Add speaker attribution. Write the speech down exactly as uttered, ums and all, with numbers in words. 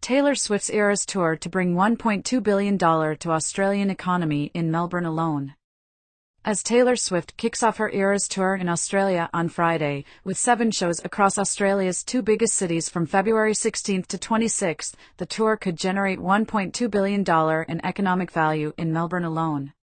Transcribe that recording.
Speaker 1: Taylor Swift's Eras Tour to bring one point two billion dollars to Australian economy in Melbourne alone. As Taylor Swift kicks off her Eras Tour in Australia on Friday, with seven shows across Australia's two biggest cities from February sixteenth to twenty-sixth, the tour could generate one point two billion dollars in economic value in Melbourne alone.